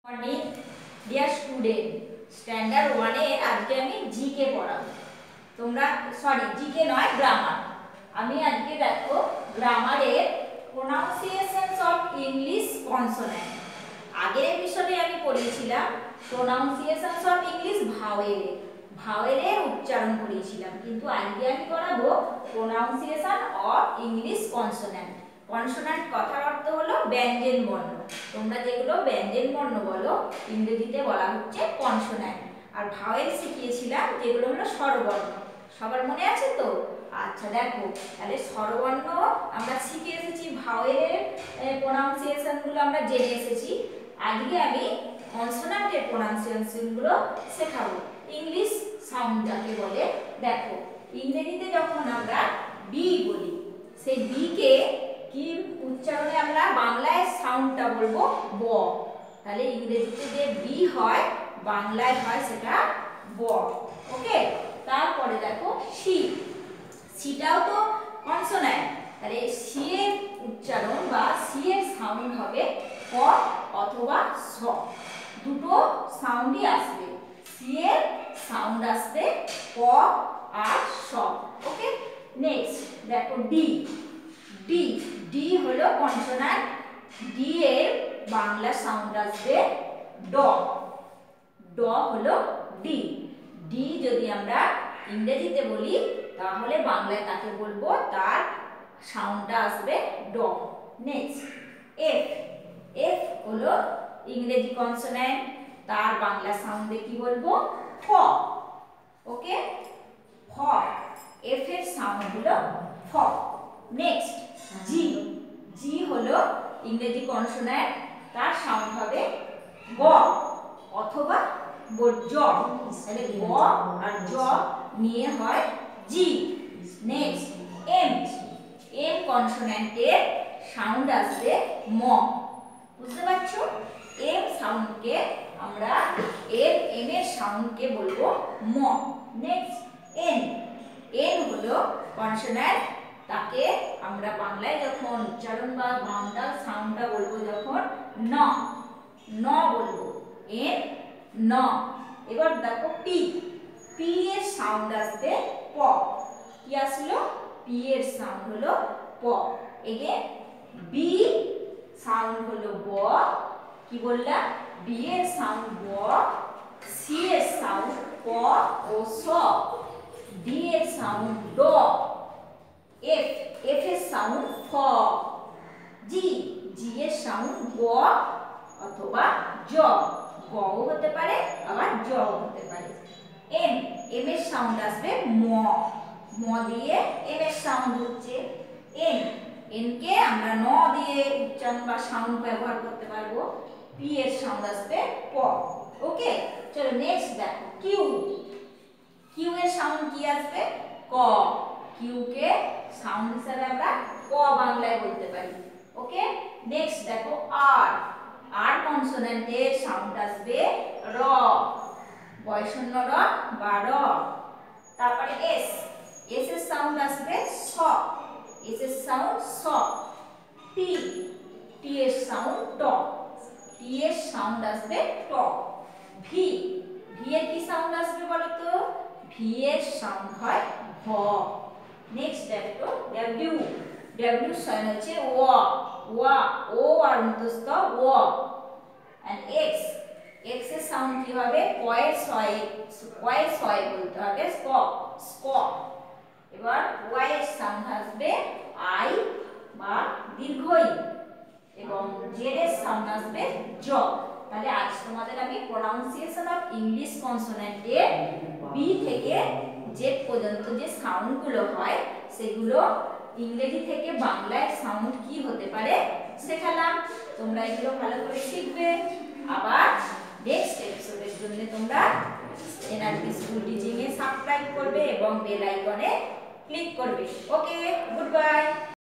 Morning dear student, standard 1 এর আজকে আমি জিকে পড়াবো। তোমরা জিকে নয়, গ্রামার। আমি আজকে দেখো গ্রামারের প্রোনাউন্সিয়েশনস অফ ইংলিশ কনসোনেন্ট। আগের এপিসোডে আমি পড়িয়েছিলাম প্রোনাউন্সিয়েশনস অফ ইংলিশ ভাওয়েলের উচ্চারণ করিয়েছিলাম, কিন্তু আজকে আমি করাবো pronunciation of English consonant. Consonant কথার অর্থ হলো ব্যঞ্জন বর্ণ। তোমরা যেগুলো ব্যঞ্জন বর্ণ বলো, ইংরেজিতে বলা হচ্ছে কনসোনেন্ট। আর ভাওয়েল শিখিয়েছিলাম যেগুলো হলো স্বরবর্ণ। সবার মনে আছে তো? আচ্ছা দেখো, তাহলে স্বরবর্ণ আমরা শিখে এসেছি, ভাওয়েলের প্রোনাউন্সিয়েশনগুলো আমরা জেনে এসেছি। আজকে আমি কনসোনেন্টের প্রোনাউন্সিয়েশনগুলো শেখাবো। ইংলিশ সাউন্ড যাকে বলে, দেখো ইংরেজিতে যখন আমরা বি বলি, সেই বি কে কি উচ্চারণে আমরা বাংলায় সাউন্ডটা বলবো ব। তাহলে ইংরেজিতে যে বি হয় বাংলায় হয় সেটা ব। ওকে, তারপরে দেখো সি, সিটাও তো কনসোনেন্ট। তাহলে সি এর উচ্চারণ বা সি এর সাউন্ড হবে ক অথবা স, দুটো সাউন্ডই আসবে। সি এর সাউন্ড আসবে ক আর স। ওকে, নেক্সট দেখো ডি। ডি ডি হলো কনসোনেন্ট। ডি এর বাংলা সাউন্ড আসবে ড। ড হলো ডি। ডি যদি আমরা ইংরেজিতে বলি তাহলে বাংলায় তাকে বলবো, তার সাউন্ডটা আসবে ড। Next F. এফ হলো ইংরেজি কনসোনেন্ট, তার বাংলা সাউন্ডে কি বলবো? ফ। ওকে, ফ। এফ এর সাউন্ড হলো ফ। নেক্সট জি। জি হলো ইংরেজি কনসোনেন্ট, তার সাউন্ড হবে গ অথবা জ। তাহলে গ আর জ নিয়ে হয় জি। Next M. এম কনসোনেন্টের সাউন্ড আসবে ম। বুঝতে পারছো? এম সাউন্ডকে আমরা এম এর সাউন্ডকে বলবো ম। Next N. এন হলো কনসোনেন্ট, তাকে আমরা বাংলায় যখন উচ্চারণ বা বাংলা সাউন্ডটা বলবো যখন ন, ন বলবো, এন ন। এবার দেখো পি। পি এর সাউন্ড আসবে প। কি আসলো? পি এর সাউন্ড হলো প। এগেন বি সাউন্ড হলো ব। কি বললাম? বি এর সাউন্ড ব, সি এর সাউন্ড প ও স, ডি এর সাউন্ড ড, এফ। এফ এর সাউন্ড ফ। জি। জি এর সাউন্ড গ অথবা জ। গ হতে পারে আবার জ হতে পারে। এম। এম এর সাউন্ড আসবে ম। ম দিয়ে এম এর সাউন্ড হচ্ছে এন। এন কে আমরা ন দিয়ে উচ্চারণ বা সাউন্ড ব্যবহার করতে পারবো। পি এর সাউন্ড আসবে প। ওকে, চলো নেক্সট দেখো কিউ। কিউ এর সাউন্ড কি আসবে? ক। কিউ কে সাউন্ড হিসেবে আমরা ক বাংলায় বলতে পারি। ওকে, নেক্সট দেখো আর। আর কনসোনেন্টের সাউন্ড আসবে র, বয়শূন্য র বা র। তারপরে এস। এস এর সাউন্ড আসবে স। এস এর সাউন্ড স। টি। টি এর সাউন্ড ট। টি এর সাউন্ড আসবে ট। ভি। ভি এর কি সাউন্ড আসবে বলো তো? ভি এর সাউন্ড হয় ভ। নেক্সট দেখো ডব্লিউ। ডব্লিউ সাউন্ড হচ্ছে ও। ওয়া, ও আর অন্তস্থ ও। And X. এক্স এর সাউন্ড কি হবে? কয়ের ছয়, কয়ের ছয় বলতে হবে স্ক, স্ক। এবার ওয়াই এর সাউন্ড আসবে আই বা দীর্ঘ ই, এবং জেড এর সাউন্ড আসবে জ। তাহলে আজ তোমাদের আমি প্রোনাউন্সিয়েশন অফ ইংলিশ কনসোনেন্টের বি থেকে জেড পর্যন্ত যে সাউন্ডগুলো হয় সেগুলো ইংরেজি থেকে বাংলায় সাউন্ড কি হতে পারে শেখালাম। তোমরা এগুলো ভালো করে শিখবে। আবার নেক্সট এপিসোডের জন্য তোমরা এনআরপি স্কুল টিচিং এ সাবস্ক্রাইব করবে এবং বেল আইকনে ক্লিক করবে। Okay, good by.